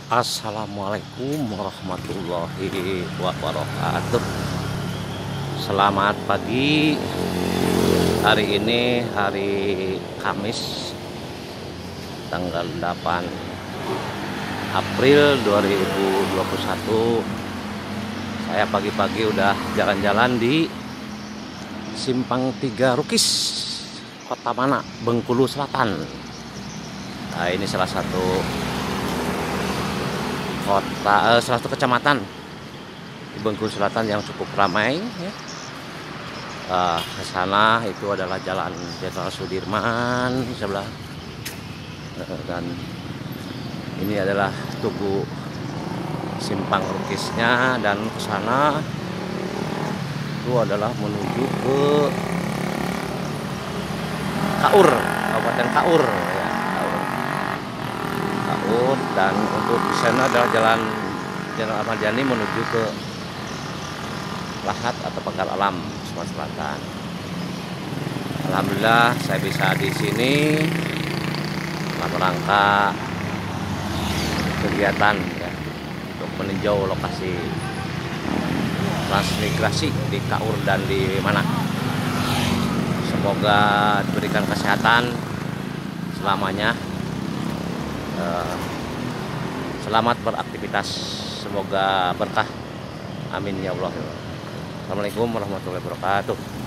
Assalamualaikum warahmatullahi wabarakatuh. Selamat pagi. Hari ini hari Kamis tanggal 8 April 2021. Saya pagi-pagi udah jalan-jalan di Simpang 3 Rukis, Kota Mana, Bengkulu Selatan. Nah, ini salah satu salah satu kecamatan di Bengkulu Selatan yang cukup ramai ya. Ke sana itu adalah Jalan Jenderal Sudirman sebelah, dan ini adalah Tugu Simpang Rukisnya, dan ke sana itu adalah menuju ke Kaur, Kabupaten Kaur ya. Dan untuk di sana adalah Jalan Jenderal Ahmad Yani menuju ke Lahat atau Pagar Alam, Sumatera Selatan. Alhamdulillah saya bisa di sini dalam rangka kegiatan ya, untuk meninjau lokasi transmigrasi di Kaur dan di Mana. Semoga diberikan kesehatan selamanya. Selamat beraktivitas, semoga berkah, amin ya Allah. Assalamualaikum warahmatullahi wabarakatuh.